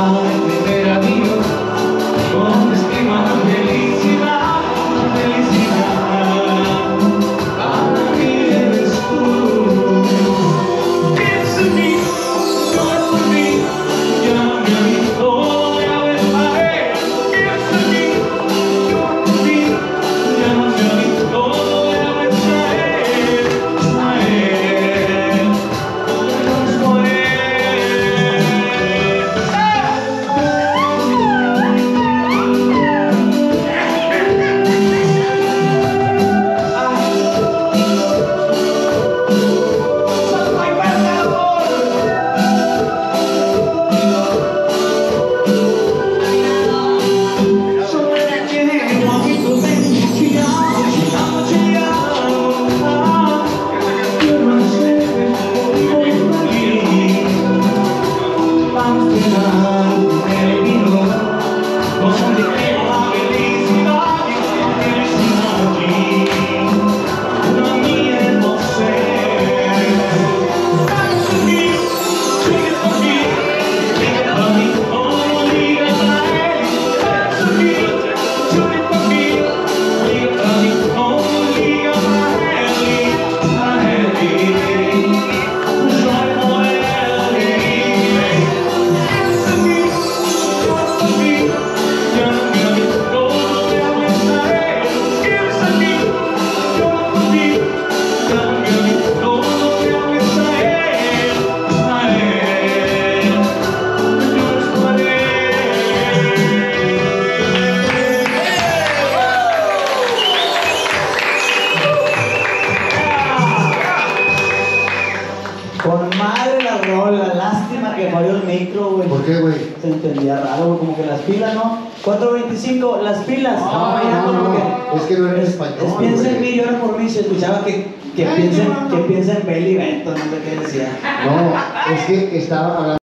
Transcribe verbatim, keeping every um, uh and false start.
Con madre la rola, lástima que falló el micro, güey. ¿Por qué, güey? Se entendía raro, güey, como que las pilas, ¿no? cuatro veinticinco, las pilas. No, Estaba fallando no, no, porque... es que no era en es, español, es piensa en güey. mí, llora por mí. Se escuchaba que, que, piensa, en- que piensa en Beli Beto, no sé qué decía. No, es que estaba hablando.